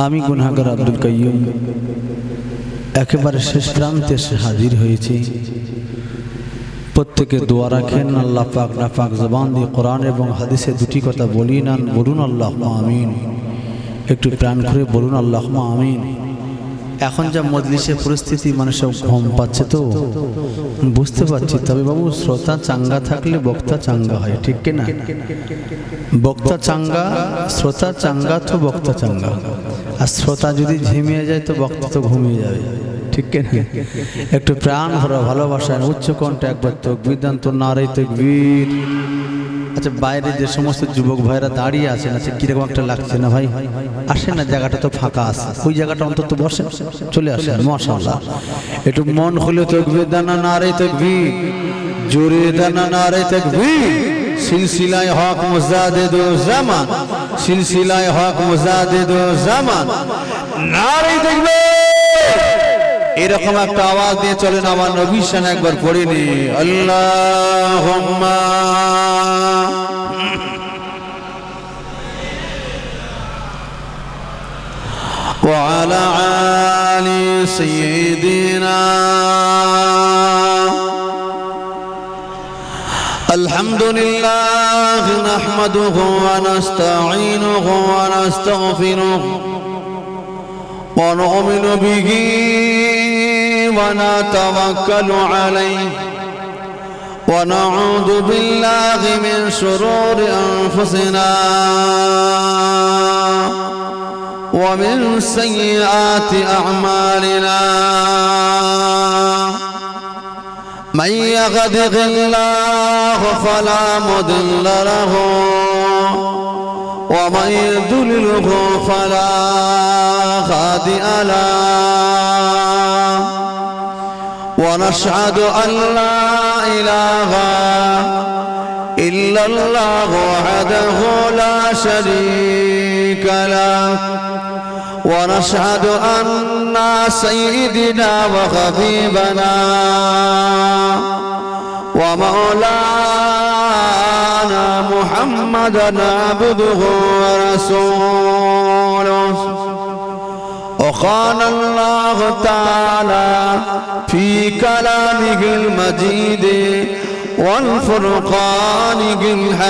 আমি গুনাহগার আব্দুল কাইয়ুম একেবারে শেষ প্রান্তে এসে হাজির হয়েছি। প্রত্যেকে দোয়া রাখেন আল্লাহ পাক নাপাক জবান দিয়ে কোরআন এবং হাদিসে দুটি কথা বলিয়ে নেন, বলুন আল্লাহুম্মা আমিন। একটু প্রাণ করে বলুন আল্লাহুম্মা আমিন। এখন যা মজলিসের পরিস্থিতি, মানে সব ঘুম পাচ্ছে তো বুঝতে পারছি, তবে বাবু শ্রোতা চাঙ্গা থাকলে বক্তা চাঙ্গা হয়, ঠিক কিনা? বক্তা চাঙ্গা, শ্রোতা চাঙ্গা তো বক্তা চাঙ্গা, আর শ্রোতা যদি ঝিমিয়ে যায় তো বক্তা তো ঘুমিয়ে যাবে, ঠিক কিনা? একটু প্রাণ ভরা ভালোবাসায় উচ্চ কণ্ঠে একবার তাকবীর দেন তো, নারে তাকবীর। আচ্ছা, বাইরে যে সমস্ত যুবক ভাইরা দাঁড়িয়ে আছেন, আচ্ছা কিরকম একটা লাগছে না ভাই? আসেন না, জায়গাটা তো ফাঁকা আছে, ওই জায়গাটা অন্তত বসেন, চলে আসেন। মাশাআল্লাহ, একটু মন খুলে তাকবীর দেন, নারে তাকবীর, জোরে দেন নারে তাকবীর। সিলসিলায়ে হক মুজাদ্দিদু জামান, সিলসিলায়ে হক মুজাদ্দিদু জামান, নারে তাকবীর। এরকম একটা আওয়াজ দিয়ে চলেন, আমার নবীর শান একবার পড়ে নি, আল্লাহুম্মা ওয়া আলা আলি সাইয়্যিদিনা। আলহামদুলিল্লাহ নাহমাদুহু ওয়া নাস্তাঈনুহু ওয়া নাস্তাগফিরুহু ওয়া নু'মিনু বিহি ونتوكل عليه ونعوذ بالله من شرور أنفسنا ومن سيئات أعمالنا. من يهده الله فلا مضل له ومن يضلله فلا هادي له. ونشهد أن لا إله إلا الله وحده لا شريك له. ونشهد أن سيدنا وحبيبنا ومولانا محمدا عبده ورسوله. وقال الله تعالى في كلامه المجيد والفرقانه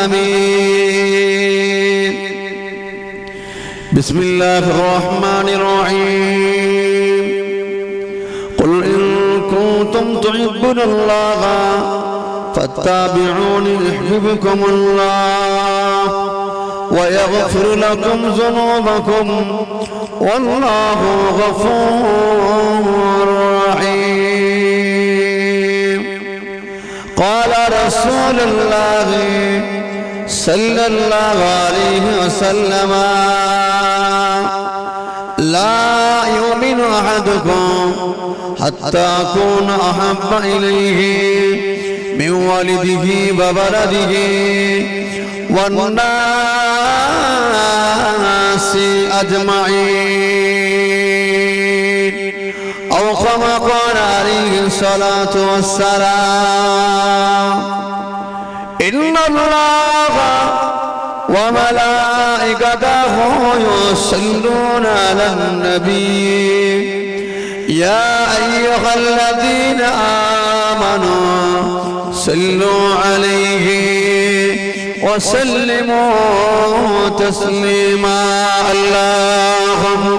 الحميد. بسم الله الرحمن الرحيم. قل إن كنتم تحبون الله فاتبعوني يحببكم الله ويغفر لكم ذنوبكم والله غفور رحيم. قال رسول الله صلى الله عليه وسلم لا يؤمن أحدكم حتى أكون أحب إليه من والده وولده والناس أجمعين أو كما قال عليه الصلاة والسلام. إن الله وملائكته يصلون على النبي يا أيها الذين آمنوا صلوا عليه وسلموا تسليما. اللهم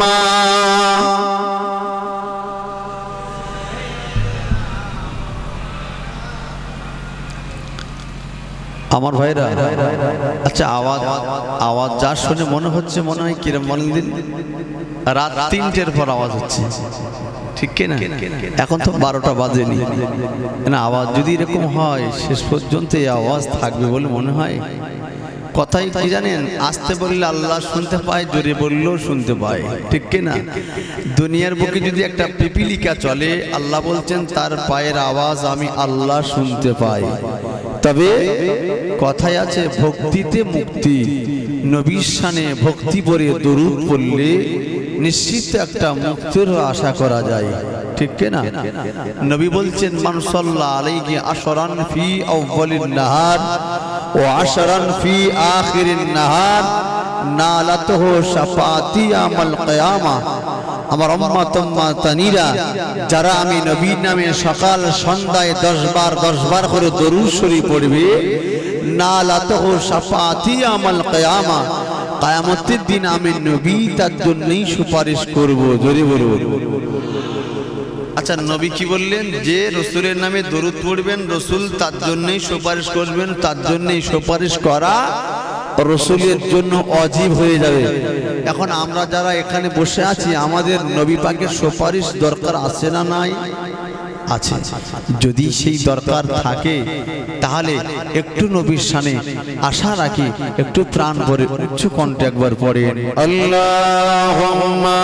আমার ভাইরা, আচ্ছা আওয়াজ যা শুনে মনে হচ্ছে, মনে হয় কিরম মনে দিন রাত ৩টের পর আওয়াজ হচ্ছে, ঠিক কিনা? এখন তো 12টা বাজেনি না। আওয়াজ যদি এরকম হয় শেষ পর্যন্ত এই আওয়াজ থাকবে বলে মনে হয়। কথাই কি জানেন, আস্তে বললে আল্লাহ শুনতে পায়, জোরে বললেও শুনতে পায়, ঠিক কিনা? দুনিয়ার বুকে যদি একটা পিপিলিকা চলে, আল্লাহ বলছেন তার পায়ের আওয়াজ আমি আল্লাহ শুনতে পাই। তবে কথায় আছে ভক্তিতে মুক্তি। নবীর শানে ভক্তি পড়ে দরুদ পড়লে নিশ্চিত একটা মুক্তির আশা করা যায়, ঠিক কিনা? নবী বলছেন মান সাল্লাল্লাহু আলাইহি আশরান ফি আউয়ালিন নাহার ওয়া আশরান ফি আখিরিন নাহার নালাতহু শাফাতি ইয়াউমাল কিয়ামা। আমার উম্মত উম্মাতানিরা যারা আমি নবীর নামে সকাল সন্ধ্যায় 10 বার করে দরুদ শরীফ পড়বে, নালাতহু শাফাতি ইয়াউমাল কিয়ামা, কিয়ামতের দিন আমি নবী তার জন্যই সুপারিশ করব। জোরে বলুন। আচ্ছা, নবী কি বললেন? যে রাসূলের নামে দরুদ পড়বেন রাসূল তার জন্যই সুপারিশ করবেন, তার জন্যই সুপারিশ করা রাসূলের জন্য ওয়াজিব হয়ে যাবে। এখন আমরা যারা এখানে বসে আছি আমাদের নবী পাকের সুপারিশ দরকার আছে না নাই? আছে। যদি সেই দরকার থাকে তাহলে একটু নবীর শানে আশা রাখি, একটু প্রাণ ভরে উচ্চ কণ্ঠে একবার পড়েন আল্লাহুম্মা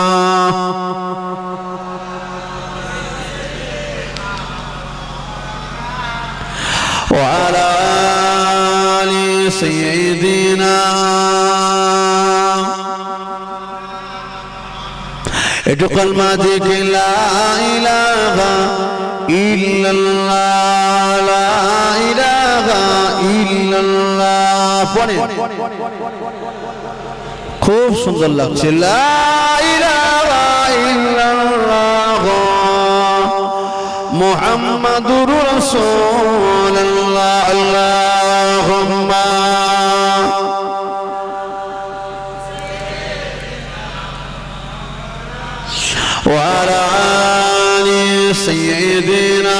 ওয়া আলা আলি সাইয়্যিদিনা। একটু কলমা দিকে লা ইলাহা ইল্লাল্লাহ, লা ইলাহা ইল্লাল্লাহ পড়ে, খুব সুন্দর লাগছে। লা ইলাহা ইল্লাল্লাহ মুহাম্মাদুর রাসূলুল্লাহ। আল্লাহুম্মা وعلى آل سيدنا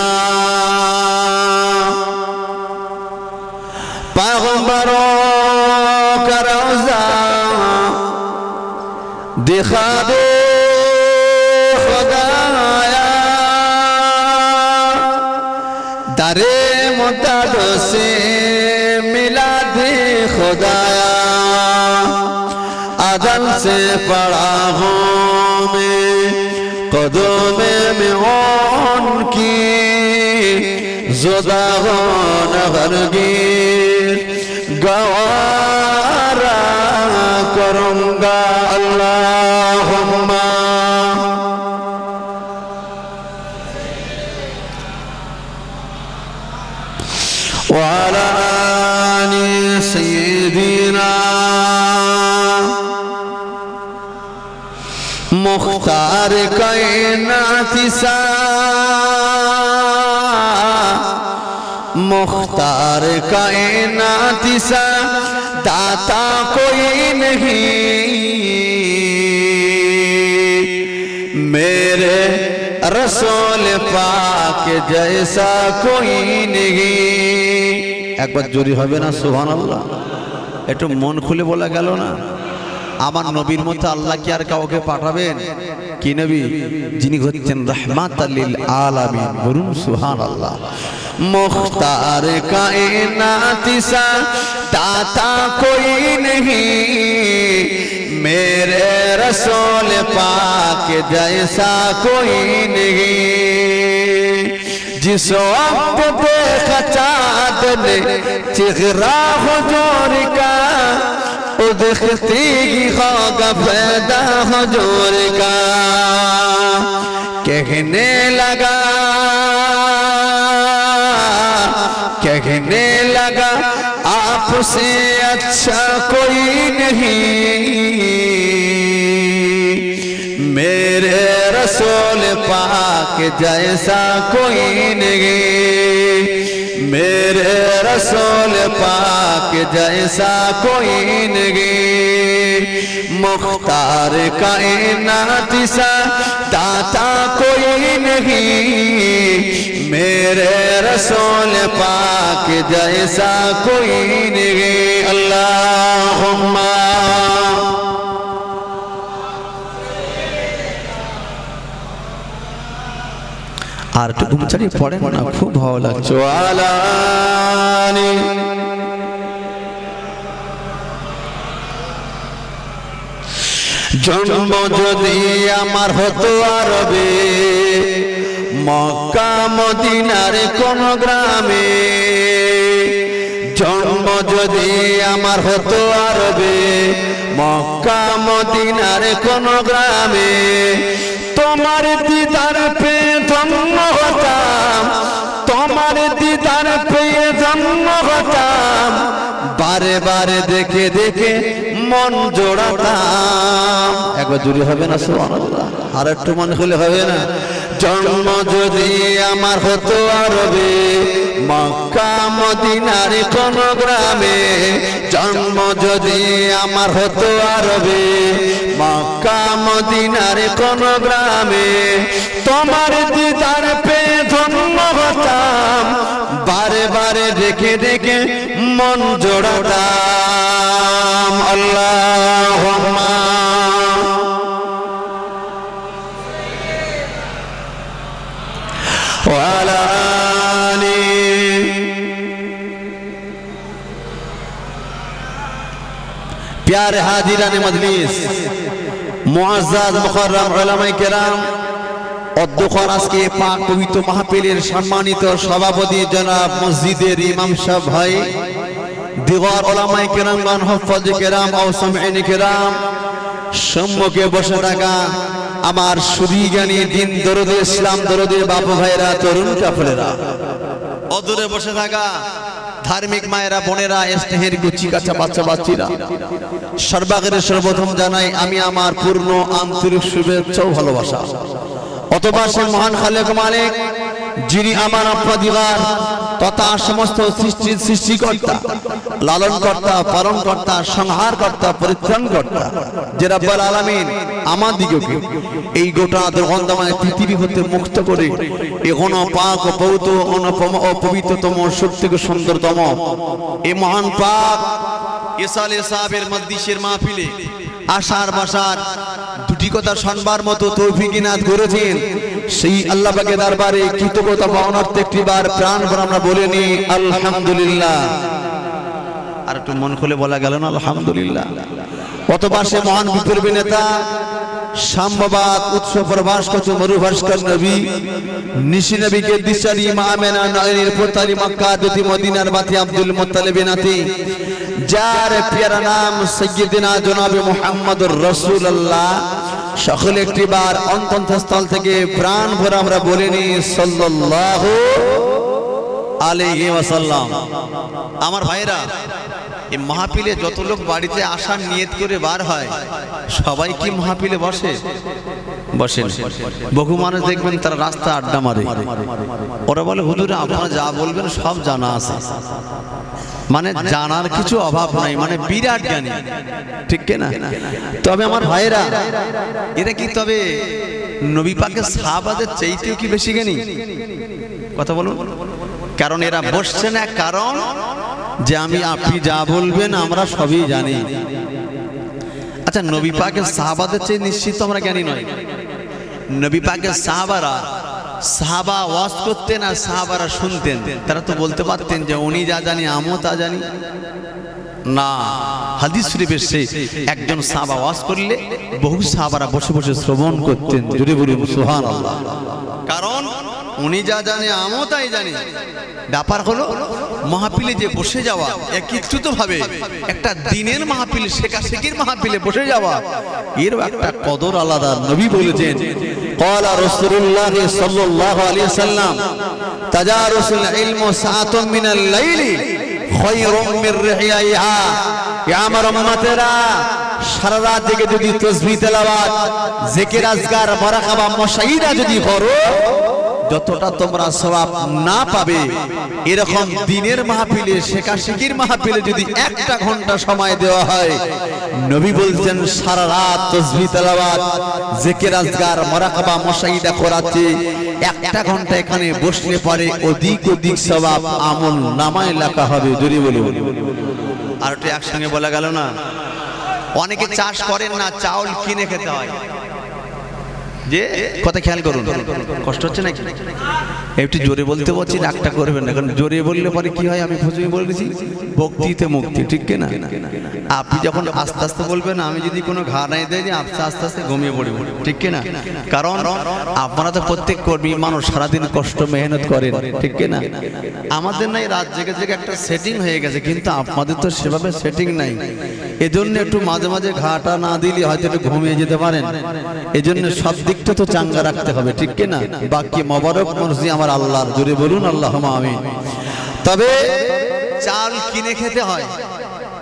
पैगंबरों का रोज़ा दिखा दे खुदाया, दरे मुताद से मिला दे खुदाया, अदल से पढ़ा हूँ मैं कदमे में उनकी, ज़ुदा हो न हरगिज़ गवारा करूँगा। अल्लाहुम्मा व अला आलि सय्यिदिना मुख्तार कायनात सा, मुख्तार कायनात सा दाता कोई नहीं, मेरे रसूल पाक जैसा कोई नहीं। एक बार जोरी হবে না সুবহানাল্লাহ? একটু মন খুলে বলা গেল না? আমার নবীর মতো আল্লাহ কি আর কাউকে পাঠাবেন? কি নবী যিনি হচ্ছেন রাহমাতাল লিল আলামিন, বলুন সুবহানাল্লাহ। মুখতার কায়নাত সা দাতা কোই नहीं, मेरे रसूल पाक जैसा कोई नहीं। जिस वक्त देखा चाँद ने चेहरा हुजूर का, उदखती होगा पैदा हुजूर का, कहने लगा आपसे अच्छा कोई नहीं, मेरे रसूल पाक जैसा कोई नहीं, मेरे रसूल पाक जैसा कोई नहीं। मुख्तार कायनात सा दाता कोई नहीं, मेरे रसूल पाक जैसा कोई नहीं। अल्लाहुम्मा আর একটু ঘুমচারি পড়েন না, খুব ভালো লাগছে। জন্ম যদি আমার হতো আরবে, মক্কা মদিনার কোন গ্রামে, জন্ম যদি আমার হতো আরবে, মক্কা মদিনার কোন গ্রামে, তোমার দিদার पे ধন্য হতাম, তোমার দিদার पे ধন্য হতাম, বারে বারে বারে দেখে দেখে মন জোড়াতাম। একবার জুড়ে হবে না সুবহানাল্লাহ? আর একটু মনে হলে হবে না? জন্ম যদি আমার হতো আরবে, মক্কা মদিনার কোন গ্রামে, জন্ম যদি আমার হতো আরবে, মক্কা মদিনার কোন গ্রামে, তোমার দিদার পেয়ে ধন্য হতাম, বারে বারে দেখে দেখে মন জোড়াতাম। আল্লাহুম্মা ওয়ালা আলি। प्यारे हाजिरान मजलिस, मुअज़्ज़ज़ मुकर्रम उलमाए किराम, অধ্যক্ষর আজকে পাক পবিত্র মাহফিলের সম্মানিত সভাপতি জনাব মসজিদের ইমাম সাহেব ভাই, দিগার উলামায়ে কিরামগণ, হুফাজ কিরাম ও সামিঈন কিরাম, সম্মুখে বসে থাকা আমার সুধী জ্ঞানী দিন দরদে ইসলাম দরদে বাপু ভাইরা, তরুণ কাফেরেরা, অদূরে বসে থাকা ধার্মিক মায়েরা, বোনেরা, স্নেহের গুচি কাঁচা বাচ্চা বাচ্চিরা, সর্বাগ্রে সর্বপ্রথম জানাই আমি আমার পূর্ণ আন্তরিক শুভেচ্ছা ও ভালোবাসা। অথবা সে মহান খালেক মালিক, যিনি আমার আপনাদিগার তথা সমস্ত সৃষ্টির সৃষ্টিকর্তা, লালনকর্তা, পালনকর্তা, সংহারকর্তা, পরিত্রাণকর্তা, যে রব্বুল আলামিন আমাদিগকে এই গোটা দুর্গন্ধময় পৃথিবী হতে মুক্ত করে এই ঘন পাক ও পবিত্র অনুপম ও পবিত্রতম সবথেকে সুন্দরতম এই মহান পাক ইসালে সাহেবের মজলিসের মাহফিলে আশার বাসার দুটি কথা শুনবার মতো তৌফিক ইনাত করেছেন। সেই আল্লাহ পাকের দরবারে কৃতজ্ঞতা পাওনার্থে একটিবার প্রাণ ভরে আমরা বলে নিই আলহামদুলিল্লাহ। আর একটু মন খুলে বলা গেল না আলহামদুলিল্লাহ? অথবা সে মহান বিপ্লবী নেতা, সাম্যবাদ উৎস প্রভাস কত মরুভাস্কর নবী, নিশি নবীকে দিশারি ইমামেনা নয়নের পোতারি মক্কা দুতি মদিনার বাতি আব্দুল মুত্তালিব নাতি, যার প্যারা নাম সাইয়্যিদিনা জনাবে মুহাম্মদুর রাসূলুল্লাহ, সকলে একটিবার অন্তঃস্থল থেকে প্রাণ ভরে আমরা বলে নিই সাল্লাল্লাহু আলাইহি ওয়াসাল্লাম। আমার ভাইরা, এই মাহফিলে যত লোক বাড়িতে আসার নিয়ত করে বার হয়, সবাই কি মাহফিলে বসে? বসেন। বহু মানুষ দেখবেন তারা রাস্তা আড্ডা মারে, ওরা বলে হুজুর আপনারা যা বলবেন সব জানা আছে, মানে জানার কিছু অভাব নাই, মানে বিরাট জ্ঞানী, ঠিক না? তবে আমার ভাইরা, এরা কি তবে নবী পাকের সাহাবাদের চাইতেও কি বেশি জ্ঞানী? কথা বলুন। কারণ এরা বসছে না, কারণ যে আমি আপনি যা বলবেন আমরা সবই জানি। আচ্ছা, নবী পাকের সাহাবাদের চেয়ে নিশ্চিত আমরা জ্ঞানী নয়। নবী পাকের সাহাবা ওয়াজ করতেন আর সাহাবারা শুনতেন, তারা তো বলতে পারতেন যে উনি যা জানি আমিও তা জানি না। হাদিস শরীফে এসেছে একজন সাহাবা ওয়াজ করলে বহু সাহাবারা বসে বসে শ্রবণ করতেন। জোরে বলুন সুবহানাল্লাহ। কারণ উনি যা জানে আমিও তাই জানি। ব্যাপার হলো মাহফিলে যে বসে যাওয়া, একত্রিত ভাবে একটা দিনের মাহফিল, শেখাশেখির মাহফিলে বসে যাওয়া, এর একটা কদর আলাদা। নবী বলেছেন, ক্বালা রাসূলুল্লাহ সাল্লাল্লাহু আলাইহি ওয়াসাল্লাম, তাজারুসুল ইলমু সাআতুম মিনাল লাইলি খায়রুম মির রিহিয়াহা। ইয়া আমার উম্মতেরা, সারা রাত জেগে যদি তাসবিহ তেলাওয়াত, জিকির আজকার, মুরাকাবা, মুশাহিদা যদি করো, যতটা তোমরা সওয়াব না পাবে, এরকম দিনের মাহফিলে, শেখাশেখির মাহফিলে যদি একটা ঘন্টা সময় দেওয়া হয়, নবী বলছেন সারা রাত তাসবিহ তেলাওয়াত, জিকির আজকার, মুরাকাবা, মুশাহিদা করাতে একটা ঘন্টা এখানে বসলে পরে অধিক সওয়াব আমল নামায় লেখা হবে। জোরে বলুন। আর একটু একসঙ্গে বলা গেল না? অনেকে চাষ করেন না, চাউল কিনে খেতে হয়। যে কথা খেয়াল করুন, কষ্ট হচ্ছে নাকি? একটু জোরে বলতে বলছি, রাগটা করবেন না, কারণ জোরে বললে পরে কি হয় আমি প্রথমে বলেছি, ভক্তিতে মুক্তি, ঠিক না? আপনি যখন আস্তে আস্তে বলবেন, আমি যদি কোনো ঘা নাই দেয়, আস্তে আস্তে আস্তে ঘুমিয়ে পড়ব, ঠিক না? কারণ আপনারা তো প্রত্যেক কর্মী মানুষ, সারাদিন কষ্ট মেহনত করেন, ঠিক না? আমাদের নাই রাত জেগে জেগে একটা সেটিং হয়ে গেছে, কিন্তু আপনাদের তো সেভাবে সেটিং নাই। এজন্য একটু মাঝে মাঝে ঘাটা না দিলে হয়তো একটু ঘুমিয়ে যেতে পারেন। এজন্য সব দিকটা তো চাঙ্গা রাখতে হবে, ঠিক না? বাকি মোবারক মর্জি আমার আল্লাহর। জোরে বলুন আল্লাহুম্মা আমিন। তবে চাল কিনে খেতে হয়,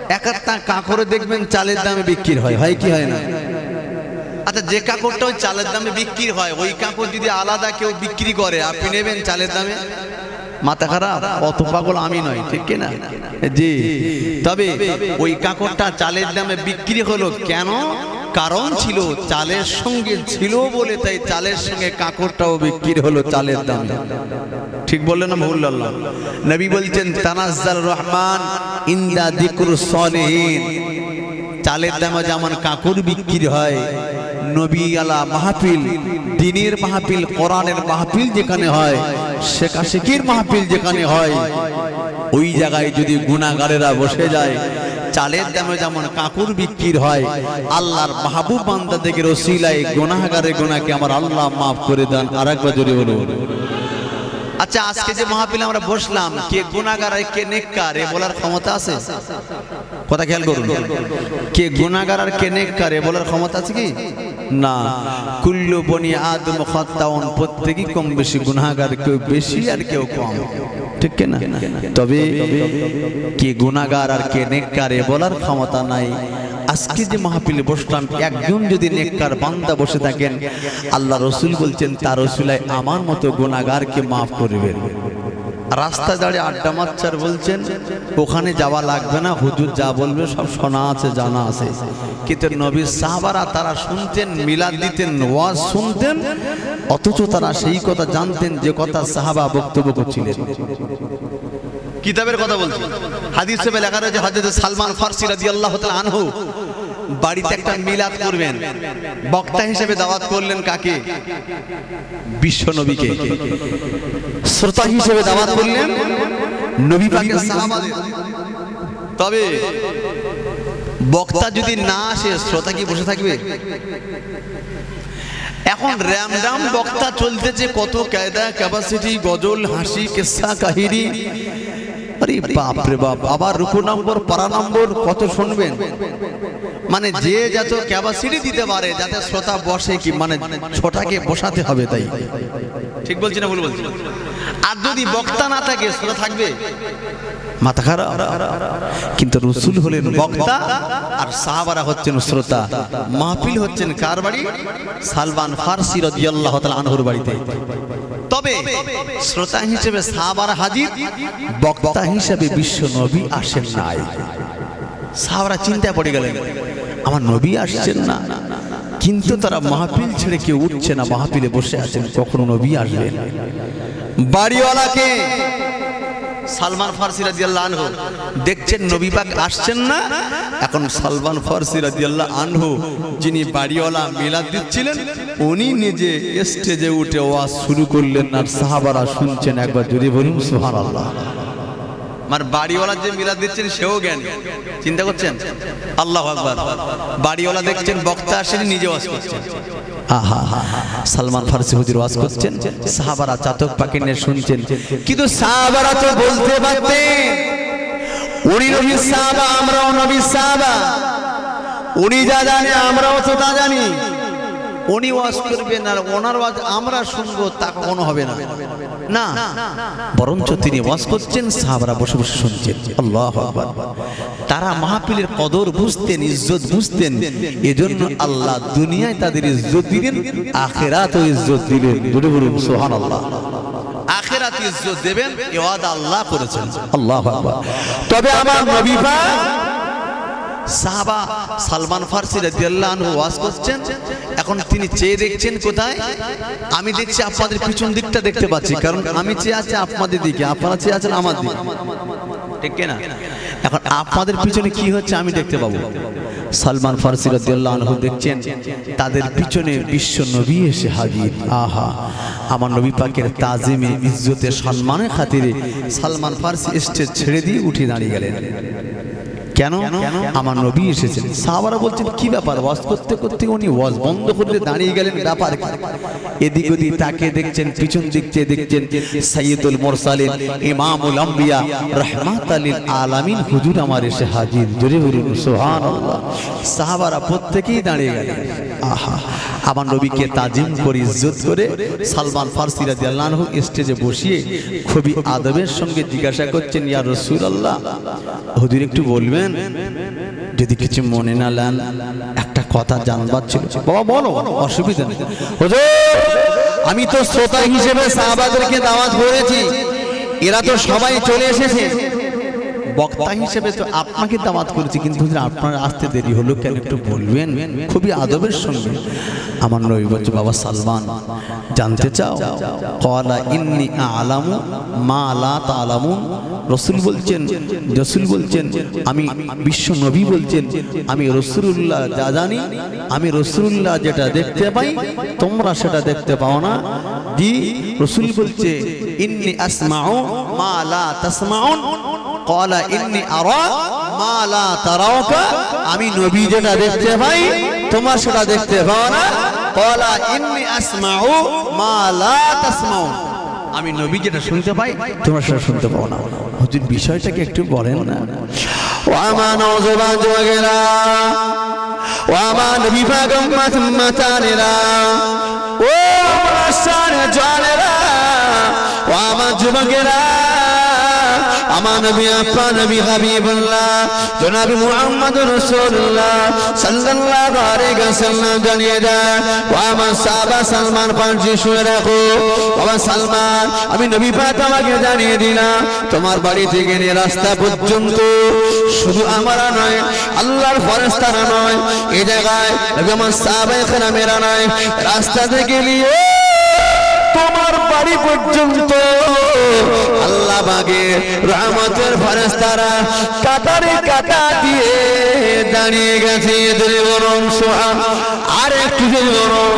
এক একটা কাঁকড়ে দেখবেন চালের দামে বিক্রি হয়, হয় কি হয় না? আচ্ছা, যে কাঁকড়টা ওই চালের দামে বিক্রি হয়, ওই কাঁকড় যদি আলাদা কেউ বিক্রি করে, আপনি নেবেন চালের দামে? মাথা খারাপ? অত পাগল আমি নয়, ঠিক কিনা? জি। তবে ওই কাঁকড়টা চালের দামে বিক্রি হলো কেন? কারণ ছিল চালের সঙ্গে ছিল বলে, তাই চালের সঙ্গে কাঁকড়টাও বিক্রি হলো চালের দামে। ঠিক বললেন না ভুল বললাম? নবী বলছেন তানাজ্জাল রহমান ইনদা যিকরুস সলিহিন। চালের দামে যেমন কাঁকড় বিক্রি হয়, নবী আলা মাহফিল, দ্বীনের মাহফিল, কোরআনের মাহফিল যেখানে হয়, শেখাশেখির মাহফিল যেখানে হয়, ওই জায়গায় যদি গুনাহগারেরা বসে যায়, চালের দামে যেমন কাঁকড় বিক্রি হয়, আল্লাহর মাহবুব বান্দাদের ওসিলায় গুনাহগারের গুনাহকে আমার আল্লাহ মাফ করে দেন। আরেকবার জোরে বলুন। আচ্ছা, আজকে যে মাহফিলে আমরা বসলাম, কে গুনাহগার আর কে নেককার এ বলার ক্ষমতা আছে? কথা খেয়াল করুন, কে গুনাহগার আর কে নেককার এ বলার ক্ষমতা আছে কি? না। কুল্লু বনি আদম খাত্তাউন, প্রত্যেকই কম বেশি গুনাহগার, কেউ বেশি আর কেউ কম, ঠিক কি না? তবে কে গুনাহগার আর কে নেককার এ বলার ক্ষমতা নাই। আজকে যে মাহফিলে বসলাম, একজন যদি নেককার বান্দা বসে থাকেন, আল্লাহ রসুল বলছেন তার ওসিলায় আমার মতো গুনাহগারকে মাফ করবেন। রাস্তায় দাঁড়িয়ে আড্ডা মারচার বলছেন ওখানে যাওয়া লাগবে না, হুজুর যা বলবে সব শোনা আছে, জানা আছে। কিন্তু নবীর সাহাবারা তারা শুনতেন, মিলাদ দিতেন, ওয়াজ শুনতেন, অথচ তারা সেই কথা জানতেন যে কথা সাহাবা বক্তব্য করছিলেন। কিতাবের কথা বলছি, হাদিসে লেখা রয়েছে হযরত সালমান ফারসি রাদিয়াল্লাহু তাআলা আনহু বাড়িতে একটা মিলাদ করবেন, বক্তা হিসেবে দাওয়াত করলেন কাকে? বিশ্ব নবীকে। শ্রোতা হিসেবে দাওয়াত করলেন নবী পাকের সাহাবাদের। তবে বক্তা যদি না আসে, শ্রোতা কি বসে থাকবে? এখন র্যামডাম বক্তা চলতেছে, কত কায়দা ক্যাপাসিটি, গজল, হাসি, কিসসা, কাহিনী, আরে বাপ রে বাপ, আবার রুকু নম্বর, পারা নম্বর, কত শুনবেন? মানে যে যত ক্যাপাসিটি দিতে পারে যাতে শ্রোতা বসে, কি মানে ছোটাকে বসাতে হবে, তাই ঠিক বলছি না ভুল বলছি? আর যদি বক্তা না থাকে, শ্রোতা থাকবে? মাথা খারাপ। কিন্তু রাসূল হলেন বক্তা আর সাহাবারা হচ্ছেন শ্রোতা। মাহফিল হচ্ছেন কার বাড়ি? সালমান ফারসি রাদিয়াল্লাহু তাআলা আনহুর বাড়িতে। তবে শ্রোতা হিসেবে সাহাবারা হাজির, বক্তা হিসেবে বিশ্ব নবী আসেন নাই। সাহাবারা চিন্তায় পড়ে গেলেন, আমার নবী আসছেন না, কিন্তু তারা মাহফিল ছেড়ে কেউ উঠছে না, মাহফিলে বসে আছেন, কখন নবী আসবেন। বাড়িওয়ালাকে সালমান ফারসি রাদিয়াল্লাহু আনহু দেখছেন নবী পাক আসছেন না। এখন সালমান ফারসি রাদিয়াল্লাহু আনহু, যিনি বাড়িওয়ালা মিলাদ দিচ্ছিলেন, উনি নিজে স্টেজে উঠে ওয়াজ শুরু করলেন, আর সাহাবারা শুনছেন। একবার জোরে বলুন সুবহানাল্লাহ। আমার বাড়িওয়ালা যে মিলাদ দিচ্ছেন সেও জ্ঞানী, চিন্তা করছেন? আল্লাহু আকবার। বাড়িওয়ালা দেখছেন বক্তা আসেনি, নিজে ওয়াজ করছেন। আহা, সালমান ফারসি হুজুর ওয়াজ করছেন, সাহাবারা চাতক পাখি নিয়ে শুনছেন। কিন্তু সাহাবারা তো বলতে পারতেন উনি নবীর সাহাবা, আমরাও নবীর সাহাবা, উনি যা জানে আমরাও তো তা জানি। উনি ওয়াজ করবেন আর ওনার ওয়াজ আমরা শুনবো, তা কখনো হবে না। না, বরঞ্চ তিনি ওয়াজ করছেন, সাহাবারা বসে বসে শুনছেন। আল্লাহু আকবার। তারা মাহফিলের কদর বুঝতেন, ইজ্জত বুঝতেন, এজন্য আল্লাহ দুনিয়ায় তাদের ইজ্জত দিলেন, আখিরাতেও ইজ্জত দিলেন। জোরে বলুন সুবহানাল্লাহ। আখিরাতে ইজ্জত দেবেন এ ওয়াদা আল্লাহ করেছেন। আল্লাহু আকবার। তবে আমার নবী পাক সাহাবা সালমান ফারসি রাদিয়াল্লাহু আনহু ওয়াজ করছেন, এখন তিনি চেয়ে দেখছেন কোথায়? আমি দেখছি আপনাদের পিছন দিকটা দেখতে পাচ্ছি, কারণ আমি চেয়ে আছি আপনাদের দিকে, আপনারা চেয়ে আছেন আমার দিকে, ঠিক না? এখন আপনাদের পিছনে কি হচ্ছে আমি দেখতে পাবো। সালমান ফারসি রাদিয়াল্লাহু আনহু দেখছেন তাদের পিছনে বিশ্ব নবী এসে হাজির। আহা, আমার নবী পাকের তাজিমে, ইজ্জতে, সম্মানের খাতিরে সালমান ফারসি স্টেজ ছেড়ে দিয়ে উঠে দাঁড়িয়ে গেলেন। কেন? আমার নবী এসেছেন। সাহাবারা বলছেন কি ব্যাপার? ওয়াজ করতে করতে উনি ওয়াজ বন্ধ করে দাঁড়িয়ে গেলেন, ব্যাপার কি? এদিক ওদিক তাকে দেখছেন, পিছন দিক চেয়ে দেখছেন সাইয়্যিদুল মুরসালিন, ইমামুল আম্বিয়া, রাহমাতাল লিল আলামিন হুজুর আমার এসে হাজির। জোরে বলুন সুবহানাল্লাহ। সাহাবারা প্রত্যেকেই দাঁড়িয়ে গেলেন। আহা, আমার নবীকে তাজিম করে ইজ্জত করে সালমান ফারসি রাদিয়াল্লাহু আনহু স্টেজে বসিয়ে খুবই আদবের সঙ্গে জিজ্ঞাসা করছেন, ইয়া রাসূলুল্লাহ, হুজুর একটু বলবেন? যদি কিছু মনে না নেন একটা কথা জানবার ছিল। বাবা বলো, অসুবিধা নেই। হুজুর, আমি তো শ্রোতা হিসেবে সাহাবাদেরকে দাওয়াত করেছি, এরা তো সবাই চলে এসেছে, বক্তা হিসেবে তো আপনাকে দাওয়াত করেছি, কিন্তু আপনার আসতে দেরি হলো কেন একটু বলবেন? খুবই আদবের সঙ্গে আমার নবী বলছে, বাবা সালমান, জানতে চাও? ক্বালা ইন্নী আ'লামু মা লা তা'লামুন। রাসূল বলছেন আমি বিশ্ব নবী বলছেন, আমি রাসূলুল্লাহ যা জানি, আমি রাসূলুল্লাহ যেটা দেখতে পাই তোমরা সেটা দেখতে পাও না। জি, রাসূল বলছে ইন্নী আসমাউ মা লা তাসমাউন, ক্বালা ইন্নী আরা মা লা তারাউকা। আমি নবী যেটা দেখতে পাই তোমরা সেটা দেখতে পাও না। ক্বালা ইন্নী আসমাউ মা লা তাসমাউন। আমি নবী যেটা শুনতে পাই তোমরা সেটা শুনতে পাও না। হুজুর বিষয়টাকে একটু বলেন না। ওয়া মা নওজবান জওয়াগেরা, ওয়া মা নবী পাক উম্মাতানেরা, ও মাসার জানেরা, ওয়া মা যুবকেরা, আমার নবী আপা নবী হাবিবুল্লাহ জনাব মুহাম্মদুর রাসূলুল্লাহ সাল্লাল্লাহু আলাইহি ওয়াসাল্লাম জানিয়ে দেন, ও আমার সাহাবা সালমান ফারসি শুনে রাখো। বাবা সালমান, আমি নবী পাক আমাকে জানিয়ে দিলাম, তোমার বাড়ি থেকে নিয়ে রাস্তা পর্যন্ত শুধু আমরা নয়, আল্লাহর ফেরেশতারা নয়, এই জায়গায় আমার সাহাবায়ে কেরামেরা নয়, রাস্তা থেকে নিয়ে তোমার বাড়ি পর্যন্ত আল্লাহ পাকের রহমতের ফেরেশতারা কাতারে কাটা দিয়ে দাঁড়িয়ে গেছে। এদের গরম সোহান আর একটু গরম।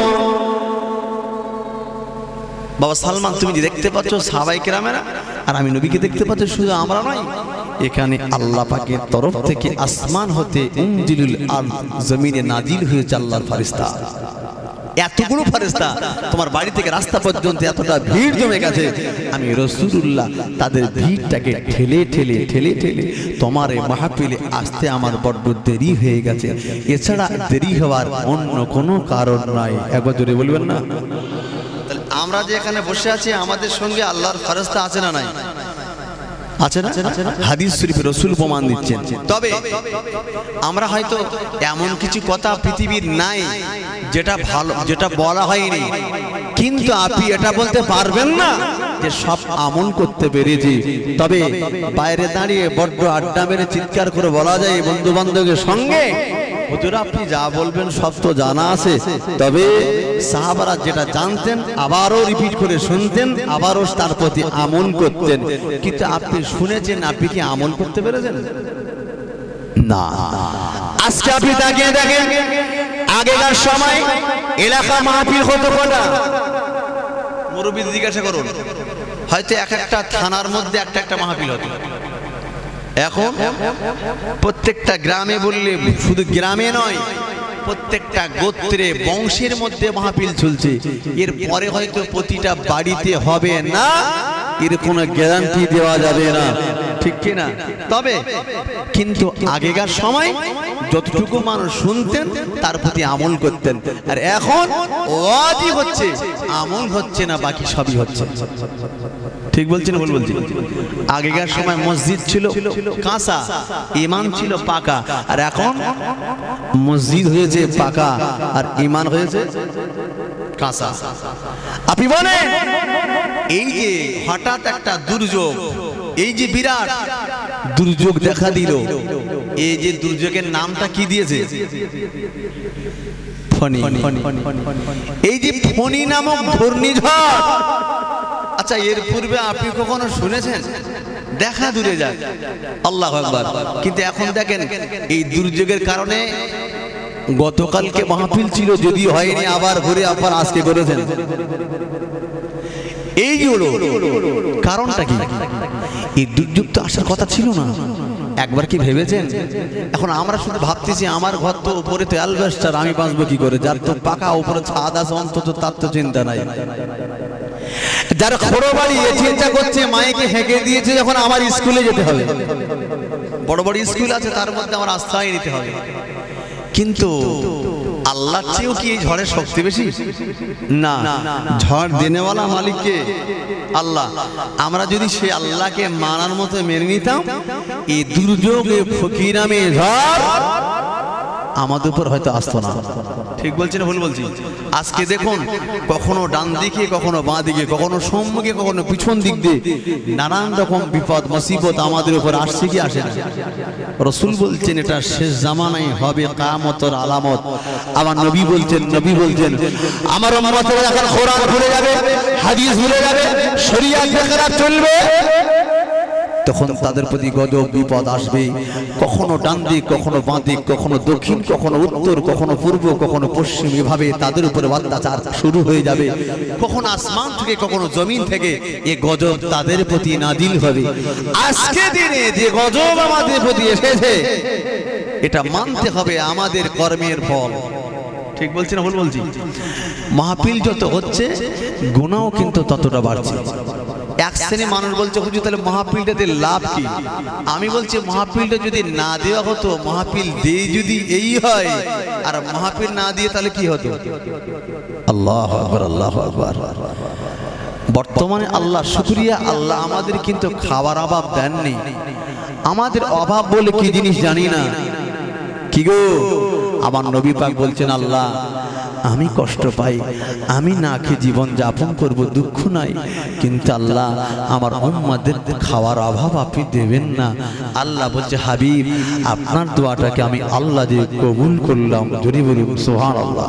বাবা সালমান, তুমি দেখতে পাচ্ছ সাহাবায়ে কেরামেরা, আর আমি নবীকে দেখতে পাচ্ছি, শুধু আমরা নয়, এখানে আল্লাহ পাকের তরফ থেকে আসমান হতে উনজিলুল আরদ, জমিনে নাজিল হয়েছে আল্লাহর ফেরেশতা। এতগুলো ফেরেশতা তোমার বাড়ি থেকে রাস্তা পর্যন্ত এতটা ভিড় জমে গেছে, আমি রাসূলুল্লাহ তাদের ভিড়টাকে ঠেলে ঠেলে ঠেলে ঠেলে তোমার এই মাহফিলে আসতে আমার বড্ড দেরি হয়ে গেছে। এছাড়া দেরি হওয়ার অন্য কোনো কারণ নাই। একবার জোরে বলবেন না? তাহলে আমরা যে এখানে বসে আছি, আমাদের সঙ্গে আল্লাহর ফেরেশতা আছে না নাই? আছে না? হাদিস শরীফে রাসূল প্রমাণ দিচ্ছেন। তবে আমরা হয়তো এমন কিছু কথা পৃথিবীর নাই যেটা ভালো, যেটা বলা হয়নি, কিন্তু আপনি এটা বলতে পারবেন না যে সব আমল করতে পেরেছি। তবে বাইরে দাঁড়িয়ে বড্ড আড্ডা মেরে চিৎকার করে বলা যায় বন্ধু বান্ধবের সঙ্গে, হুজুর আপনি যা বলবেন সব তো জানা আছে। তবে সাহাবারা যেটা জানতেন আবারও রিপিট করে শুনতেন, আবারও তার প্রতি আমল করতেন। কিন্তু আপনি শুনেছেন, আপনি কি আমল করতে পেরেছেন? না। আজকে আপনি তাকিয়ে দেখেন, আগেকার সময় এলাকা মাহফিল হতো কটা? মুরব্বি জিজ্ঞাসা করুন, হয়তো এক একটা থানার মধ্যে একটা একটা মাহফিল হতো। এখন প্রত্যেকটা গ্রামে, বললে শুধু গ্রামে নয়, প্রত্যেকটা গোত্রে বংশের মধ্যে মাহফিল চলছে। এর পরে হয়তো প্রতিটা বাড়িতে হবে না, এর কোনো গ্যারান্টি দেওয়া যাবে না, ঠিক কি না? তবে কিন্তু আগেকার সময় যতটুকু মানুষ শুনতেন তার প্রতি আমল করতেন, আর এখন ওয়াজি হচ্ছে, আমল হচ্ছে না, বাকি সবই হচ্ছে। ঠিক বলছি না ভুল বলছি? আগেকার সময় মসজিদ ছিল কাঁচা, ইমান ছিল পাকা, আর এখন মসজিদ হয়েছে পাকা আর ইমান হয়েছে কাঁচা। আপনি বলেন, এই যে হঠাৎ একটা দুর্যোগ, এই যে বিরাট দুর্যোগ দেখা দিল, এই যে দুর্যোগের নামটা কি দিয়েছে? ফনি। এই যে ফনি নামক ঘূর্ণিঝড়, আচ্ছা এর পূর্বে আপনি কখনো শুনেছেন? দেখা দূরে যায়, আল্লাহু আকবার। কিন্তু এখন দেখেন, এই দুর্যোগের কারণে গতকালকে মাহফিল ছিল, যদি হয়নি আবার ঘুরে আবার আজকে করেছেন। এই হলো কারণটা কি? এই দুর্যোগ তো আসার কথা ছিল না। একবার কি ভেবেছেন? এখন আমরা শুধু ভাবতেছি আমার ঘর তো উপরে তো অ্যালবেস্টার, আমি বাঁচবো কি করে? যার তো পাকা উপরে ছাদ আছে অন্তত, তার তো চিন্তা নাই। যার খড়ো বাড়ি চিন্তা করছে, মাইকে হেঁকে দিয়েছে যখন আমার স্কুলে যেতে হবে, বড় বড় স্কুল আছে, তার মধ্যে আমার আশ্রয় নিতে হবে। কিন্তু আল্লাহর চেয়েও কি এই ঝড়ের শক্তি বেশি? না, ঝড় দেনেওয়ালা মালিককে আল্লাহ। আমরা যদি সে আল্লাহকে মানার মতো মেনে নিতাম, এই দুর্যোগে ফকিরামে ঝড় আমাদের উপর হয়তো আসতো না। ঠিক বলছি না ভুল বলছি? আজকে দেখুন, কখনো ডান দিকে, কখনো বাঁ দিকে, কখনো সম্মুখে, কখনো পিছন দিক দিয়ে নানান রকম বিপদ মুসিবত আমাদের উপর আসছে কি আসে না? রাসূল বলছেন এটা শেষ জামানায় হবে কিয়ামতের আলামত। আমার নবী বলছেন আমার উম্মতেরা যখন কোরআন ভুলে যাবে, হাদিস ভুলে যাবে, শরীয়ত বেকার চলবে, তখন তাদের প্রতি গজব বিপদ আসবে। কখনো ডান দিক, কখনো বাঁ দিক, কখনো দক্ষিণ, কখনো উত্তর, কখনো পূর্ব, কখনো পশ্চিম, এভাবে তাদের উপরে অত্যাচার শুরু হয়ে যাবে। কখনো আসমান থেকে, কখনো জমিন থেকে এ গজব তাদের প্রতি নাজিল হবে। আজকে দিনে যে গজব আমাদের প্রতি এসেছে, এটা মানতে হবে আমাদের কর্মের ফল। ঠিক বলছি না ভুল বলছি? মাহফিল যত হচ্ছে, গুনাহও কিন্তু ততটা বাড়ছে। এক শ্রেণী মানুষ বলছে হুজুর তাহলে মাহফিলটাতে লাভ কি? আমি বলছি মাহফিলটা যদি না দেওয়া হতো, মাহফিল দিয়ে যদি এই হয় আর মাহফিল না দিয়ে তাহলে কি হতো? আল্লাহু আকবার, আল্লাহু আকবার। বর্তমানে আল্লাহ শুকরিয়া, আল্লাহ আমাদের কিন্তু খাবার অভাব দেননি। আমাদের অভাব বলে কি জিনিস জানি না। কি গো, আমার নবী পাক বলছেন আল্লাহ আমি কষ্ট পাই, আমি না খেয়ে জীবন যাপন করব, দুঃখ নাই, কিন্তু আল্লাহ আমার উম্মতদের খাওয়ার অভাব আপনি দেবেন না। আল্লাহ বলছে হাবিব আপনার দোয়াটাকে আমি আল্লাহ দিয়ে কবুল করলাম। যদি বলুন সুবহানাল্লাহ।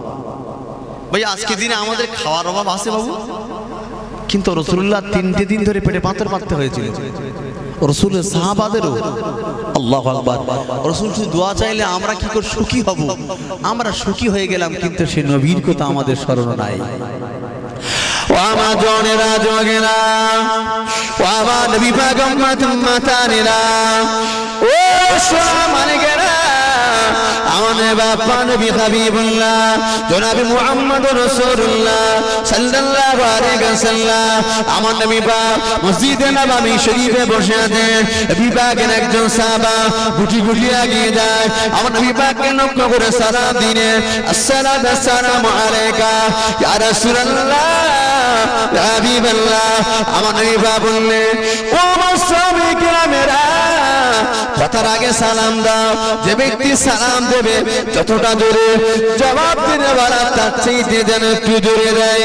ভাই আজকে দিনে আমাদের খাওয়ার অভাব আছে বাবু, কিন্তু রাসূলুল্লাহ 3 দিন ধরে পেটে পাথর মারতে হয়েছিল, রাসূলের সাহাবাদেরও। আল্লাহু আকবার। রাসূল শুধু দোয়া চাইলে আমরা কি করে সুখী হব? আমরা সুখী হয়ে গেলাম, কিন্তু সেই নবীর কথা আমাদের স্মরণ নাই। ও আমার জনেরা জগেরা, ও আমার নবী পাক উম্মতানেরা, ও সোনা মানিকেরা, আমাদের বাবা নবী হাবিবুল্লাহ জনাবে মুহাম্মদুর রাসূলুল্লাহ সাল্লাল্লাহু আলাইহি ওয়াসাল্লাম, আমার নবী পাক মসজিদে নববী শরীফে বসে আছেন। নবী পাকের একজন সাহাবা গুটি গুটি এগিয়ে যায়, আমার নবী পাককে লক্ষ্য করে সালাম দিলেন, আসসালাতু আসসালামু আলাইকা ইয়া রাসূলুল্লাহ ইয়া হাবিবাল্লাহ। আমার নবী পাক বললেন, ও সাহাবায়ে কেরামেরা, কথার আগে সালাম দাও। যে ব্যক্তি সালাম দেবে যতটা জোরে, জবাব দিতে বলা তার চাইতে যেন একটু জোরে দেয়।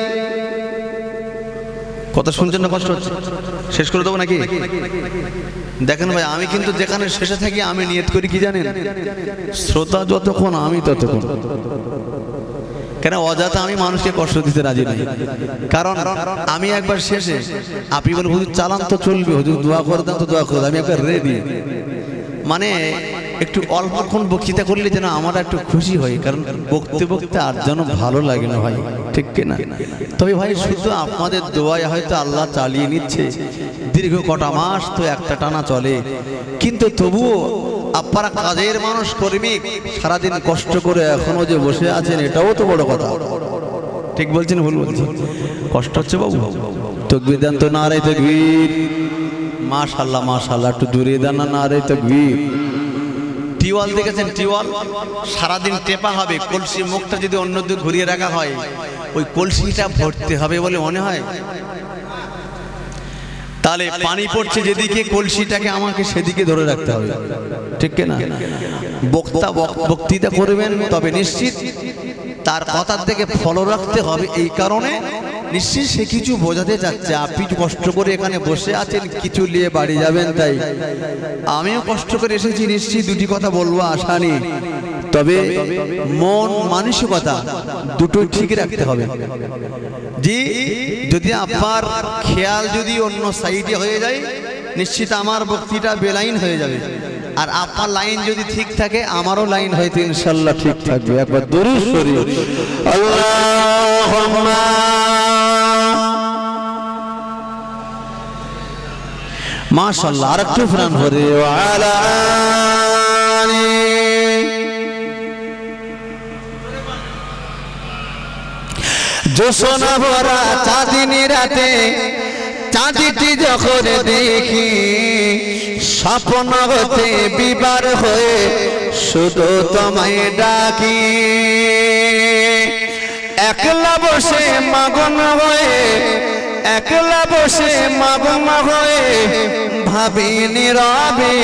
কথা শুনছেন না? কষ্ট হচ্ছে? শেষ করে দেবো নাকি? দেখেন ভাই, আমি কিন্তু যেখানে শেষে থাকি আমি নিয়ত করি কি জানেন? শ্রোতা যতক্ষণ আমি ততক্ষণ। কেন অযথা আমি মানুষকে কষ্ট দিতে রাজি নাই। কারণ আমি একবার শেষে আপনি বলেন হুজুর চালান তো চলবে, হুজুর দোয়া করে দেন তো দোয়া করে দেন, আমি একবার রেডি। মানে একটু অল্পক্ষণ বক্তৃতা করলে যেন আমরা একটু খুশি হই, কারণ বকতে বকতে আর যেন ভালো লাগে না ভাই, ঠিক কিনা? তবে ভাই শুধু আপনাদের দোয়ায় হয়তো আল্লাহ চালিয়ে নিচ্ছে, দীর্ঘ কটা মাস তো একটা টানা চলে, কিন্তু তবুও আপনারা কাজের মানুষ, কর্মিক, সারাদিন কষ্ট করে এখনো যে বসে আছেন, এটাও তো বড় কথা। ঠিক বলছেন ভুল বলছেন? কষ্ট হচ্ছে বাবু? তাকবীর দেন তো, নারে তাকবীর। মাশাআল্লাহ মাশাআল্লাহ, একটু দূরে দেন না, নারে তাকবীর। টিওয়াল দেখেছেন? টিওয়াল সারাদিন টেপা হবে, কলসি মুখটা যদি অন্যদিকে ঘুরিয়ে রাখা হয়, ওই কলসিটা ভরতে হবে বলে মনে হয়। তাহলে পানি পড়ছে যেদিকে, কলসিটাকে আমাকে সেদিকে ধরে রাখতে হবে, ঠিক কিনা? বক্তৃতা করবেন তবে নিশ্চিত তার কথার থেকে ফলো রাখতে হবে। এই কারণে নিশ্চিত সে কিছু বোঝাতে চাচ্ছে। আপনি কষ্ট করে এখানে বসে আছেন, কিছু নিয়ে বাড়ি যাবেন, তাই আমিও কষ্ট করে এসেছি, নিশ্চিত দুটি কথা বলবো আশা নেই। তবে মন মানসিকতা দুটো ঠিক রাখতে হবে। জি, যদি আপনার খেয়াল যদি অন্য সাইডে হয়ে যায়, নিশ্চিত আমার বক্তৃতা বেলাইন হয়ে যাবে। আর আপনার লাইন যদি ঠিক থাকে, আমারও লাইন হয়তো ইনশাআল্লাহ ঠিক থাকবে। একবার দরুদ শরীফ, আল্লাহুম্মা মাশাআল্লাহ। আরেকটু ফ্রান ভরে, ওয়ালা আলি। জোসনা ভরা চাঁদিনী রাতে, চাঁদিটি যখন দেখি, স্বপ্ন হতে বিবার হয়ে শুধু তোমায় ডাকি একলা বসে মগন হয়ে একলা বসে মগন হয়ে ভাবি নীরবে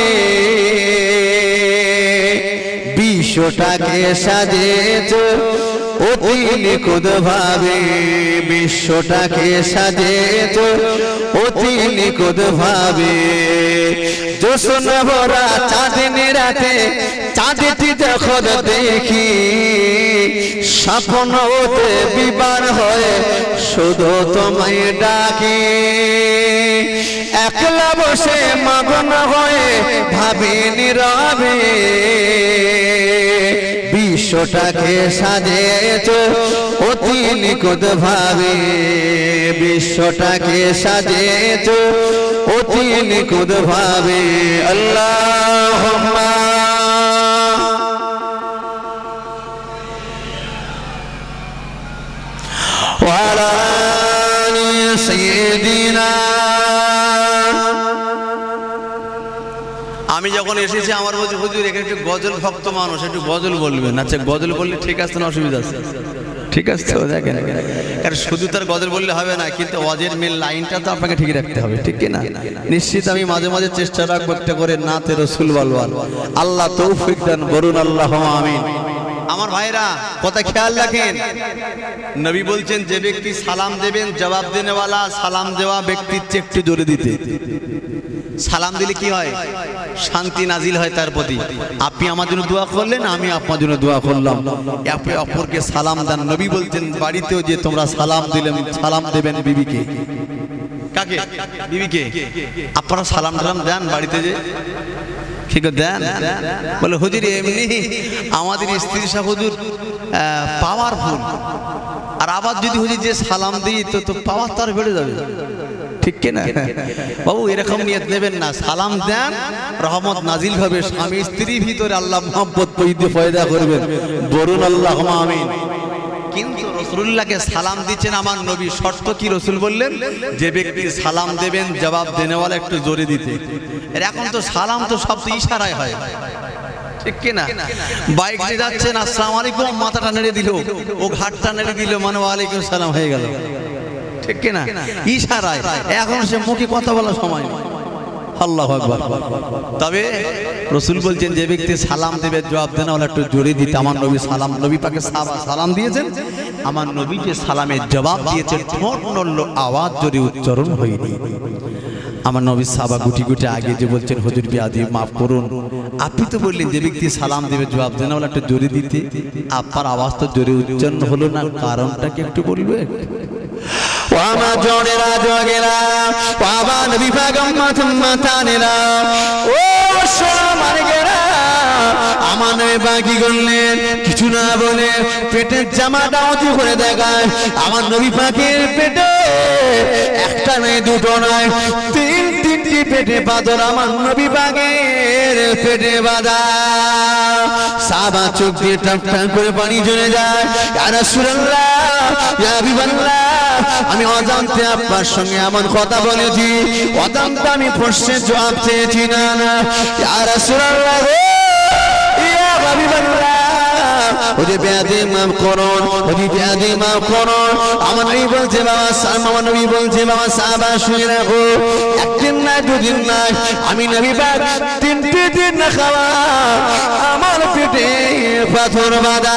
বিশ্বটাকে সাজেছ অতি নিখুঁত ভাবে বিশ্বটাকে সাজেছ অতি নিখুঁত ভাবে জোছন ভরা চাঁদনি রাতে চাঁদটি যখন দেখি স্বপ্ন হতে বিবার হয়ে শুধু তোমায় ডাকি একলা বসে মগ্ন হয়ে ভাবি নীরবে বিশ্বটাকে সাজেছ অতি নিখুঁত ভাবে বিশ্বটাকে সাজেছ অতি নিখুঁত ভাবে আল্লাহুম্মা ওয়া আলা আলি সাইয়্যিদিনা। আমি যখন এসেছি আমার বলছি হুজুর এখানে একটু গজল ভক্ত মানুষ একটু গজল বলবেন। আচ্ছা গজল বললে ঠিক আছে না অসুবিধা আছে? ঠিক আছে তো দেখেন, কারণ শুধু তার গজল বললে হবে না, কিন্তু ওয়াজের মেন লাইনটা তো আপনাকে ঠিক রাখতে হবে, ঠিক কি না? নিশ্চিত আমি মাঝে মাঝে চেষ্টা রাখবো একটা করে নাতে রসুল বলবার। আল্লাহ তৌফিক দান করুন, আল্লাহুম্মা আমিন। আমার ভাইরা কথা খেয়াল রাখেন, নবী বলছেন যে ব্যক্তি সালাম দেবেন জবাব দেনেওয়ালা সালাম দেওয়া ব্যক্তির চেয়ে একটু জোরে দিতে। সালাম দিলে কি হয়? শান্তি নাজিল হয় তার প্রতি। আপনি আমার জন্য দোয়া করলেন, আমি আপনার জন্য দোয়া করলাম, একে অপরকে সালাম দেন। নবী বলছেন বাড়িতেও যে তোমরা সালাম দিলেন, সালাম দেবেন বিবিকে। কাকে? বিবিকে। আপনারা সালাম টালাম দেন বাড়িতে যে? ঠিক দেন? বলে হুজুর এমনি আমাদের স্ত্রী সাহেব হুজুর পাওয়ারফুল, আর আবার যদি হুজুর যে সালাম দিই তো পাওয়ার তার বেড়ে যাবে, ঠিক কিনা? বাবু এরকম নিয়ত নেবেন না, সালাম দেন রহমত নাজিল হবে, স্বামী স্ত্রীর ভিতরে আল্লাহ মহব্বত পয়দা করবেন, বলুন আল্লাহুম্মা আমিন। কিন্তু রাসূলুল্লাহকে সালাম দিচ্ছেন আমার নবী, শর্ত কি রসুল বললেন? যে ব্যক্তি সালাম দেবেন জবাব দেনেওয়ালা একটু জোরে দিতে। এখন তো সালাম তো সব তো ইশারায় হয়, ঠিক কিনা? বাইক দিয়ে যাচ্ছেন আসসালামু আলাইকুম, মাথাটা নেড়ে দিল, ও ঘাটটা নেড়ে দিল, মানে ওয়ালাইকুম সালাম হয়ে গেল, ঠিক কিনা? ইশারায়। এখন সে মুখে কথা বলার সময় নেই। আল্লাহু আকবার। তবে রসুল বলছেন যে ব্যক্তি সালাম দেবে জবাব দেন ওরা একটু জোরে দিতে। আমার নবী সালাম, নবী পাকে সালাম দিয়েছেন, আমার নবী যে সালামের জবাব দিয়েছেন ঠোঁট নড়ল, আওয়াজ জোরে উচ্চারণ হয়নি। আমার নবী সাহাবা গুটি গুটি আগে যে বলছেন হুজুর বিয়াদি মাফ করুন, আপনি তো বললেন যে ব্যক্তি সালাম দেবে জবাব দেন ওরা একটু জোরে দিতে, আপনার আওয়াজ তো জোরে উচ্চারণ হলো না, কারণটা কি একটু বলবেন? আমার জনেরা জগেরা আমার নবী পাগম মাতানেরা ও সোনার গেরা, আমার নবী বাকি করলেন কিছু না বলে পেটের জামাটা উঁচু করে দেখায়। আমার নবী পাকের পেটে একটা নয় দুটো নয় তিনটি পেটে পাথর আমার নবী পাকের পেটে বাঁধা। সাহাবা চোখ দিয়ে টাপ টাপ করে পানি ঝরে যায়। ইয়া রাসূলুল্লাহ, ইয়া হাবিবাল্লাহ, আমি অজান্তে আপনার সঙ্গে এমন কথা বলেছি, অজান্তে আমি প্রশ্নের জবাব চেয়েছি না। না ইয়া রাসূলুল্লাহ, ইয়া হাবিবাল্লাহ, ওরে বেয়াদে মাফ করুন, ওরে বেয়াদে মাফ করুন। আমার নবী বলছে বাবা, আমার নবী বলছে বাবা সাহাবা শুনে রাখো, একদিন না দুদিন না, আমি নবী পাক তিনটি দিন না খাওয়া আমার পেটে পাথর বাঁধা।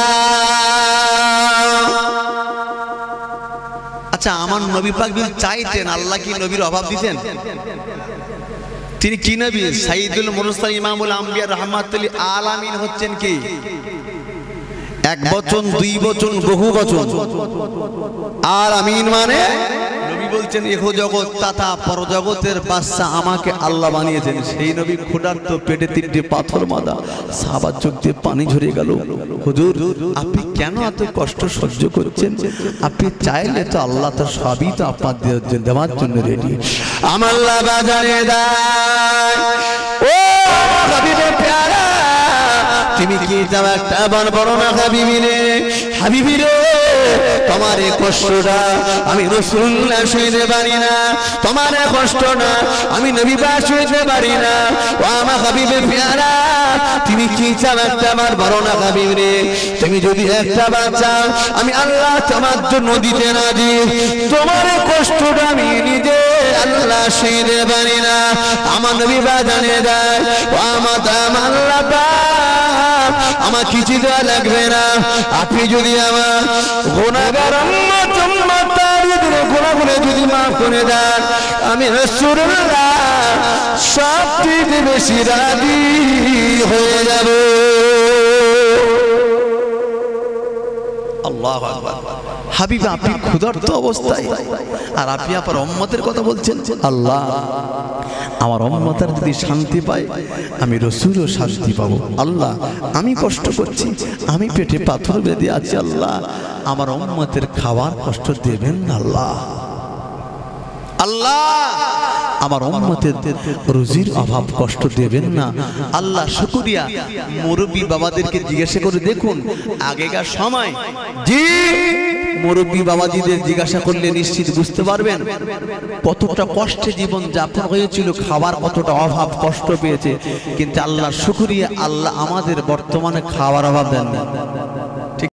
আচ্ছা আমার নবী পাক যদি চাইতেন আল্লাহ কি নবীর অভাব দিতেন? তিনি কি নবী? সাইয়্যিদুল মুরসালিন ইমামুল আম্বিয়া রাহমাতুল আলামিন হচ্ছেন কি? এক বচন, দুই বচন, বহু বচন। আর আমিন মানে নবী বলছেন এহ জগৎ তথা পরজগতের বাদশা আমাকে আল্লাহ বানিয়েছেন। সেই নবী ক্ষুধার্ত পেটে তিনটে পাথর বাঁধা, সাহাবার চোখ দিয়ে পানি ঝরে গেল। হুজুর আপনি কেন এত কষ্ট সহ্য করছেন? আপনি চাইলে তো আল্লাহ তো সবই তো আপনার দেওয়ার জন্য রেডি। আমার আল্লাহ বাজারে দেয় ও হাবিবে প্যারা, তুমি কি চাও একটা বার বড় না হাবিবি রে, হাবিবি রে তোমার এই কষ্টটা আমি রাসূলুল্লাহ সইতে পারি না, তোমার এই কষ্টটা আমি নবী পাক সইতে পারি না। ও আমার হাবিবে প্যারা তুমি কি চাও একটা বার বড় না হাবিবি রে, তুমি যদি একটা বার চাও আমি আল্লাহ তোমার জন্য দিতে না দিই, তোমার এই কষ্টটা আমি নিজে আল্লাহ সইতে পারি না। আমার নবী পাক জানিয়ে দেয় ও আমার আল্লাহ পাক আমার কিছু দেওয়া লাগবে না, আপনি যদি আমার গুনাহগার উম্মত উম্মতের গুনাহগুলো যদি মাফ করে দেন আমি রাসূলুল্লাহ সবচেয়ে বেশি রাজি হয়ে যাব। আল্লাহু আকবার। হাবিব আপনি ক্ষুধার্ত অবস্থায় আর আপনি আপনার উম্মতের কথা বলছেন। আল্লাহ আমার উম্মতের যদি শান্তি পায় আমি রাসূলও শান্তি পাবো। আল্লাহ আমি কষ্ট করছি, আমি পেটে পাথর বেঁধে আছি, আল্লাহ আমার উম্মতের খাওয়ার কষ্ট দেবেন না। আল্লাহ আল্লাহ আমার উম্মতের রুজির অভাব কষ্ট দেবেন না। আল্লাহ শুকরিয়া। মুরব্বী বাবাদেরকে জিজ্ঞাসা করে দেখুন আগেকার সময়, জি মুরব্বী বাবাজিদের জিজ্ঞাসা করলে নিশ্চিত বুঝতে পারবেন কতটা কষ্টে জীবন যাপন হয়েছিল, খাবার কতটা অভাব কষ্ট পেয়েছে। কিন্তু আল্লাহ শুকরিয়া, আল্লাহ আমাদের বর্তমানে খাওয়ার অভাব দেন না।